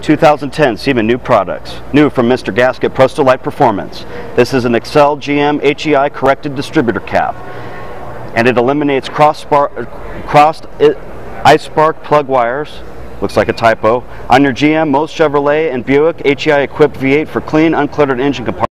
2010 SEMA new products. New from Mr. Gasket Prestolite Performance. This is an ACCEL GM HEI Corrected Distributor cap. And it eliminates crossed ispark plug wires. Looks like a typo. On your GM, most Chevrolet and Buick HEI-Equipped V8 for clean, uncluttered engine compartments.